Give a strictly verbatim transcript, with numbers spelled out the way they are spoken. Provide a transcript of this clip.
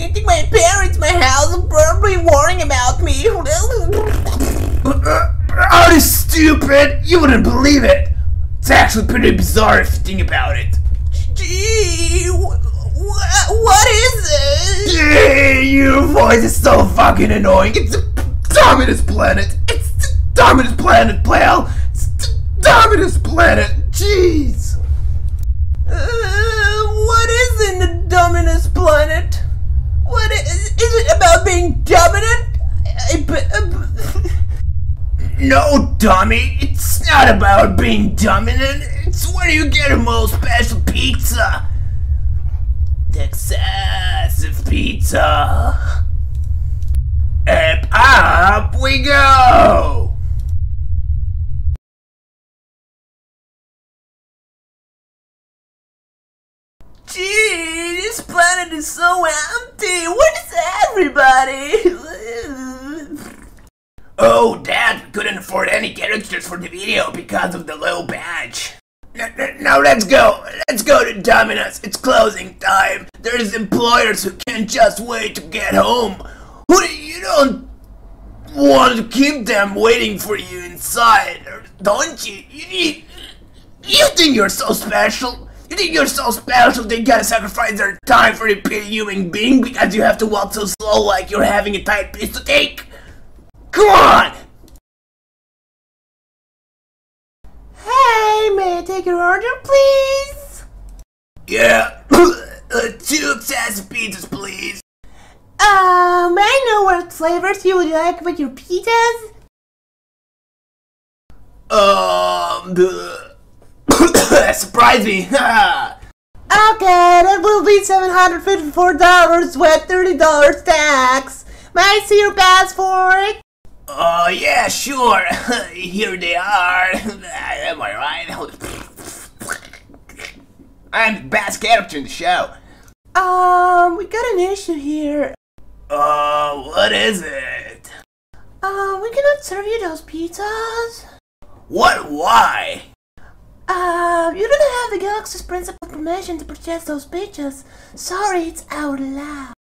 painting my parents, my house, and probably worrying about me. Oh, this stupid! You wouldn't believe it! It's actually pretty bizarre if you think about it. Gee, wh wh what is it? Gee, your voice is so fucking annoying. It's the Dominus planet. It's the Dominus planet, pal. It's the Dominus planet. Jeez. Uh, what is in the Dominus planet? What is, is it about being dominant? I, I, No, dummy. It's not about being dominant. It's where you get a most special pizza. Excessive pizza. And up we go. Gee, this planet is so empty. Where's everybody? Oh, Dad, we couldn't afford any characters for the video because of the low badge. Now let's go. Let's go to Domino's. It's closing time. There's employers who can't just wait to get home. Who you don't want to keep them waiting for you inside, don't you? You need. You think you're so special? You think you're so special they gotta sacrifice their time for a pure human being because you have to walk so slow like you're having a tight piece to take? Come on! Hey, may I take your order, please? Yeah, uh, two excessive pizzas, please. Uh, may I know what flavors you would like with your pizzas? Um, the... surprise me! Okay, that will be seven hundred fifty-four dollars with thirty dollars tax. May I see your passport? Oh, uh, yeah, sure. Here they are. Am I right? I'm the best character in the show. Um, we got an issue here. Uh, what is it? Um, we cannot serve you those pizzas. What? Why? Um, you don't have the Galaxy's principal permission to purchase those pizzas. Sorry, it's our law.